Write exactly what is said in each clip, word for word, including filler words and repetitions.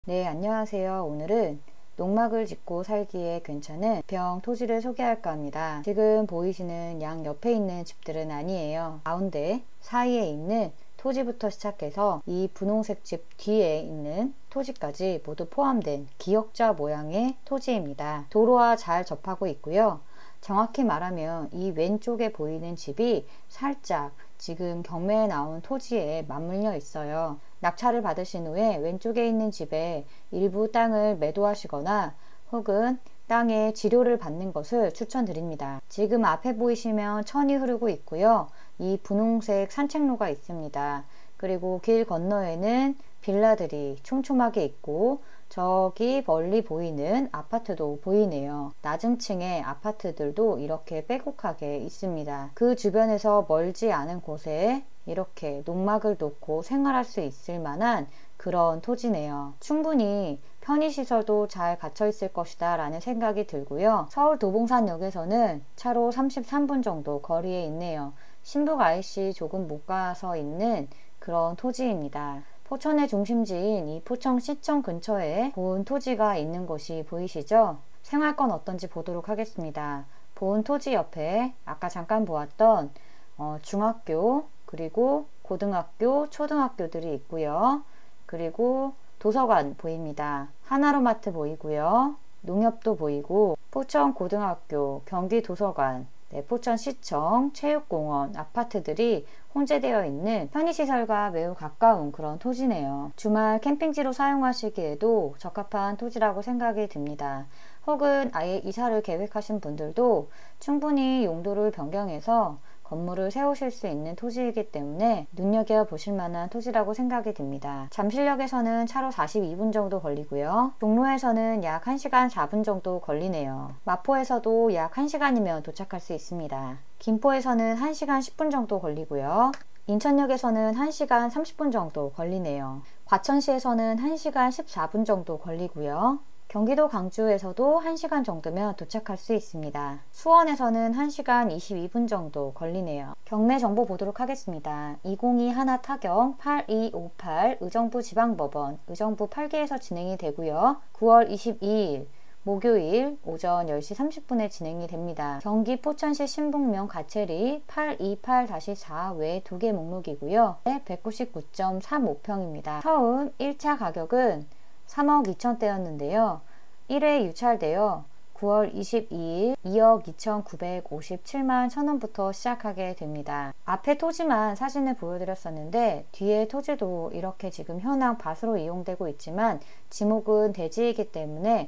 네, 안녕하세요. 오늘은 농막을 짓고 살기에 괜찮은 병 토지를 소개할까 합니다. 지금 보이시는 양 옆에 있는 집들은 아니에요. 가운데 사이에 있는 토지부터 시작해서 이 분홍색 집 뒤에 있는 토지까지 모두 포함된 기역자 모양의 토지입니다. 도로와 잘 접하고 있고요. 정확히 말하면 이 왼쪽에 보이는 집이 살짝 지금 경매에 나온 토지에 맞물려 있어요. 낙찰을 받으신 후에 왼쪽에 있는 집에 일부 땅을 매도하시거나 혹은 땅에 지료를 받는 것을 추천드립니다. 지금 앞에 보이시면 천이 흐르고 있고요. 이 분홍색 산책로가 있습니다. 그리고 길 건너에는 빌라들이 촘촘하게 있고 저기 멀리 보이는 아파트도 보이네요. 낮은 층의 아파트들도 이렇게 빼곡하게 있습니다. 그 주변에서 멀지 않은 곳에 이렇게 농막을 놓고 생활할 수 있을 만한 그런 토지네요. 충분히 편의시설도 잘 갖춰 있을 것이다 라는 생각이 들고요. 서울 도봉산역에서는 차로 삼십삼 분 정도 거리에 있네요. 신북 아이씨 조금 못 가서 있는 그런 토지입니다. 포천의 중심지인 이 포천시청 근처에 본 토지가 있는 곳이 보이시죠? 생활권 어떤지 보도록 하겠습니다. 본 토지 옆에 아까 잠깐 보았던 어, 중학교 그리고 고등학교, 초등학교들이 있고요. 그리고 도서관 보입니다. 하나로마트 보이고요. 농협도 보이고 포천고등학교, 경기도서관, 네, 포천시청, 체육공원, 아파트들이 혼재되어 있는 편의시설과 매우 가까운 그런 토지네요. 주말 캠핑지로 사용하시기에도 적합한 토지라고 생각이 듭니다. 혹은 아예 이사를 계획하신 분들도 충분히 용도를 변경해서 건물을 세우실 수 있는 토지이기 때문에 눈여겨보실 만한 토지라고 생각이 듭니다. 잠실역에서는 차로 사십이 분 정도 걸리고요. 종로에서는 약 한 시간 사 분 정도 걸리네요. 마포에서도 약 한 시간이면 도착할 수 있습니다. 김포에서는 한 시간 십 분 정도 걸리고요. 인천역에서는 한 시간 삼십 분 정도 걸리네요. 과천시에서는 한 시간 십사 분 정도 걸리고요. 경기도 강주에서도 한 시간 정도면 도착할 수 있습니다. 수원에서는 한 시간 이십이 분 정도 걸리네요. 경매 정보 보도록 하겠습니다. 이공이 하나 타경 팔이오팔 의정부 지방법원 의정부 팔 기에서 진행이 되고요. 구월 이십이일 목요일 오전 열 시 삼십 분에 진행이 됩니다. 경기 포천시 신북면 가채리 팔이팔 사 외 두 개 목록이고요. 백구십구 점 삼오 평입니다. 처음 일 차 가격은 삼억 이천대였는데요. 일 회 유찰되어 구월 이십이일 이억 이천구백오십칠만 천원부터 시작하게 됩니다. 앞에 토지만 사진을 보여드렸었는데 뒤에 토지도 이렇게 지금 현황 밭으로 이용되고 있지만 지목은 대지이기 때문에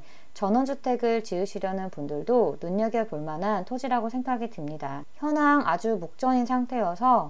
전원주택을 지으시려는 분들도 눈여겨볼 만한 토지라고 생각이 듭니다. 현황 아주 묵전인 상태여서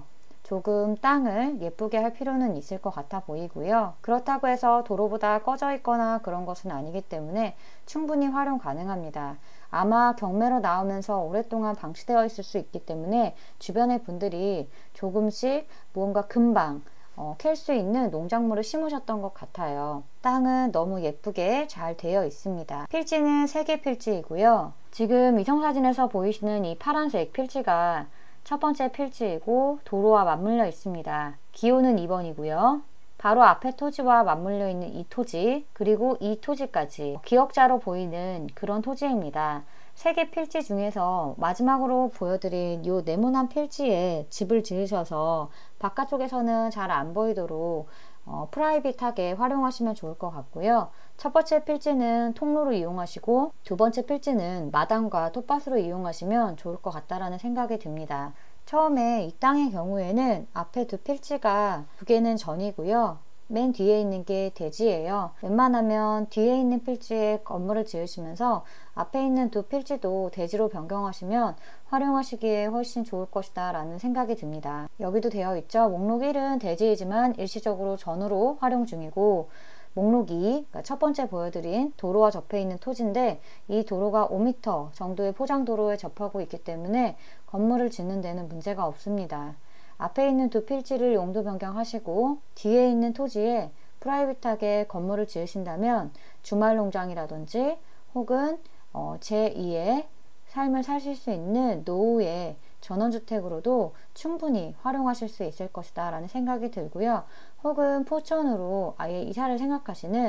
조금 땅을 예쁘게 할 필요는 있을 것 같아 보이고요. 그렇다고 해서 도로보다 꺼져 있거나 그런 것은 아니기 때문에 충분히 활용 가능합니다. 아마 경매로 나오면서 오랫동안 방치되어 있을 수 있기 때문에 주변의 분들이 조금씩 무언가 금방 어, 캘 수 있는 농작물을 심으셨던 것 같아요. 땅은 너무 예쁘게 잘 되어 있습니다. 필지는 세 개 필지이고요. 지금 위성사진에서 보이시는 이 파란색 필지가 첫 번째 필지이고 도로와 맞물려 있습니다. 기호는 이 번이고요. 바로 앞에 토지와 맞물려 있는 이 토지 그리고 이 토지까지 기역자로 보이는 그런 토지입니다. 세 개 필지 중에서 마지막으로 보여드린 이 네모난 필지에 집을 지으셔서 바깥쪽에서는 잘 안 보이도록 어, 프라이빗하게 활용하시면 좋을 것 같고요. 첫 번째 필지는 통로로 이용하시고 두 번째 필지는 마당과 텃밭으로 이용하시면 좋을 것 같다라는 생각이 듭니다. 처음에 이 땅의 경우에는 앞에 두 필지가 두 개는 전이고요. 맨 뒤에 있는 게 대지예요. 웬만하면 뒤에 있는 필지에 건물을 지으시면서 앞에 있는 두 필지도 대지로 변경하시면 활용하시기에 훨씬 좋을 것이다 라는 생각이 듭니다. 여기도 되어 있죠. 목록 일은 대지이지만 일시적으로 전으로 활용 중이고 목록 이, 그러니까 첫 번째 보여드린 도로와 접해 있는 토지인데 이 도로가 오 미터 정도의 포장도로에 접하고 있기 때문에 건물을 짓는 데는 문제가 없습니다. 앞에 있는 두 필지를 용도 변경하시고 뒤에 있는 토지에 프라이빗하게 건물을 지으신다면 주말 농장이라든지 혹은 어, 제이의 삶을 사실 수 있는 노후의 전원주택으로도 충분히 활용하실 수 있을 것이다 라는 생각이 들고요. 혹은 포천으로 아예 이사를 생각하시는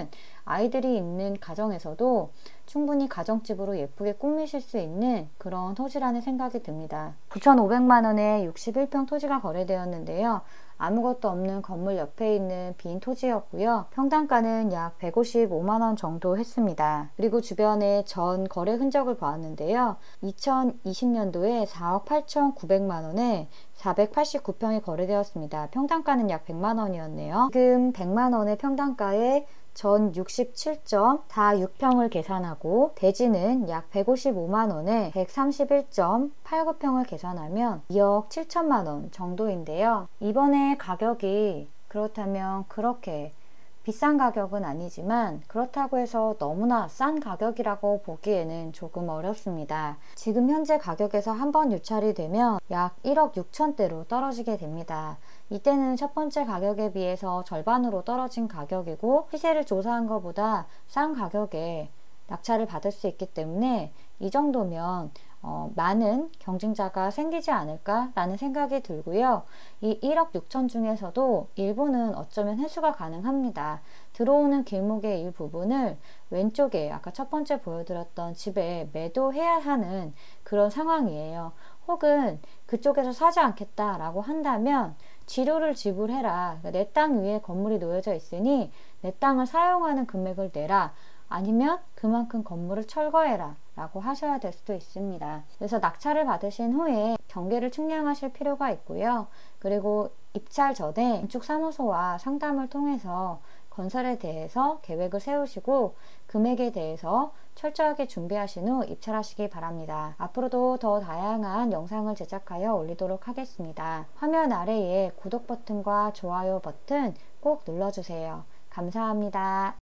아이들이 있는 가정에서도 충분히 가정집으로 예쁘게 꾸미실 수 있는 그런 토지라는 생각이 듭니다. 구천오백만 원에 육십일 평 토지가 거래되었는데요. 아무것도 없는 건물 옆에 있는 빈 토지였고요. 평당가는 약 백오십오만 원 정도 했습니다. 그리고 주변에 전 거래 흔적을 보았는데요. 이천이십 년도에 사억 팔천구백만 원에 사백팔십구 평이 거래되었습니다. 평당가는 약 백만 원이었네요. 지금 백만 원의 평당가에 전 육십칠 점 사육 평을 계산하고 대지는 약 백오십오만 원에 백삼십일 점 팔구 평을 계산하면 이억 칠천만 원 정도인데요. 이번에 가격이 그렇다면 그렇게 비싼 가격은 아니지만 그렇다고 해서 너무나 싼 가격이라고 보기에는 조금 어렵습니다. 지금 현재 가격에서 한번 유찰이 되면 약 일억 육천대로 떨어지게 됩니다. 이때는 첫 번째 가격에 비해서 절반으로 떨어진 가격이고 시세를 조사한 것보다 싼 가격에 낙찰을 받을 수 있기 때문에 이 정도면 어, 많은 경쟁자가 생기지 않을까 라는 생각이 들고요. 이 일억 육천 중에서도 일부는 어쩌면 회수가 가능합니다. 들어오는 길목의 일부분을 왼쪽에 아까 첫 번째 보여드렸던 집에 매도해야 하는 그런 상황이에요. 혹은 그쪽에서 사지 않겠다 라고 한다면 지료를 지불해라. 그러니까 내 땅 위에 건물이 놓여져 있으니 내 땅을 사용하는 금액을 내라. 아니면 그만큼 건물을 철거해라 라고 하셔야 될 수도 있습니다. 그래서 낙찰을 받으신 후에 경계를 측량하실 필요가 있고요. 그리고 입찰 전에 건축사무소와 상담을 통해서 건설에 대해서 계획을 세우시고 금액에 대해서 철저하게 준비하신 후 입찰하시기 바랍니다. 앞으로도 더 다양한 영상을 제작하여 올리도록 하겠습니다. 화면 아래에 구독 버튼과 좋아요 버튼 꼭 눌러주세요. 감사합니다.